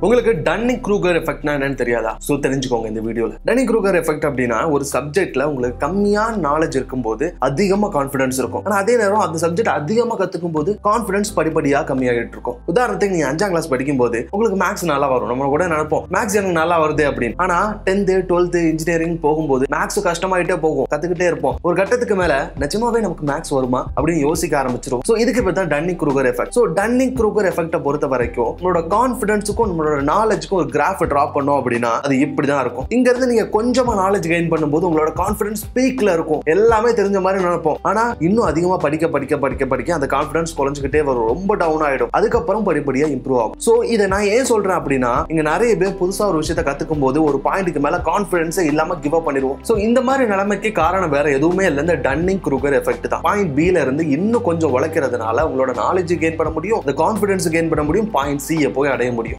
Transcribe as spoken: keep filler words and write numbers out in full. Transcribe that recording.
உங்களுக்கு Dunning Kruger எஃபெக்ட்னா என்னன்னு தெரியாதா? சோ தெரிஞ்சுக்கோங்க இந்த வீடியோல. டன்னிங் க்ரூகர் எஃபெக்ட் அப்படின்னா ஒரு சப்ஜெக்ட்ல உங்களுக்கு கம்மியான நாலேஜ் இருக்கும்போது அதிகமா கான்ஃபிடன்ஸ் இருக்கும். ஆனா அதே நேரம் அந்த சப்ஜெக்ட் அதிகமா கத்துக்கும் போது கான்ஃபிடன்ஸ் படிப்படியா கம்மியாகிட்டு இருக்கும். உதாரணத்துக்கு நீங்க அஞ்சாம் கிளாஸ் படிக்கும் போது உங்களுக்கு மேக்ஸ் நல்லா வரும். நம்ம கூட நினைப்போம் மேக்ஸ் எனக்கு நல்லா வருது அப்படின்னு. ஆனா டென்த் டுவெல்த் இன்ஜினியரிங் போகும்போது மேக்ஸ் கஷ்டமாயிட்டே போகும், கத்துக்கிட்டே இருப்போம். ஒரு கட்டத்துக்கு மேல நிஜமாவே நமக்கு மேக்ஸ் வருமா அப்படின்னு யோசிக்க ஆரம்பிச்சிரும். சோ இதுக்கு பேர் தான் Dunning Kruger effect. So Dunning Kruger எஃபெக்ட்டை பொறுத்த வரைக்கும் உங்களோட கான்ஃபிடன்ஸுக்கும் நம்மளோட நாலேஜ்க்கு ஒரு கிராஃப் டிராப் பண்ணோம் அப்படின்னா அது இப்படி தான் இருக்கும். இங்க இருந்து நீங்க கொஞ்சமா நாலேஜ் கெயின் பண்ணும்போது உங்களோட கான்ஃபிடன்ஸ் பீக்ல இருக்கும். எல்லாமே தெரிஞ்ச மாதிரி நினைப்போம். ஆனா இன்னும் அதிகமா படிக்க படிக்க படிக்க படிக்க அந்த கான்ஃபிடன்ஸ் குறைஞ்சிக்கிட்டே வரும், ரொம்ப டவுன் ஆயிடும். அதுக்கப்புறம் படிப்படியா இம்ப்ரூவ் ஆகும். சோ இதை நான் ஏன் சொல்றேன் அப்படின்னா இங்க நிறைய பேர் புதுசா ஒரு விஷயத்தை கத்துக்கும் போது ஒரு பாயிண்ட்க்கு மேல கான்ஃபிடன்ஸ் இல்லாம கிவ் அப் பண்ணிடுவோம். சோ இந்த மாதிரி நிலைமைக்கு காரணம் வேற எதுவுமே இல்ல, இந்த டன்னிங் க்ரூகர் எஃபெக்ட் தான். பாயிண்ட் பி ல இருந்து இன்னும் கொஞ்சம் உழைக்கிறதுனால உங்களோட நாலேஜ் கெயின் பண்ண முடியும், இந்த கான்ஃபிடன்ஸ் கெயின் பண்ண முடியும், பாயிண்ட் சி போய் அடைய முடியும்.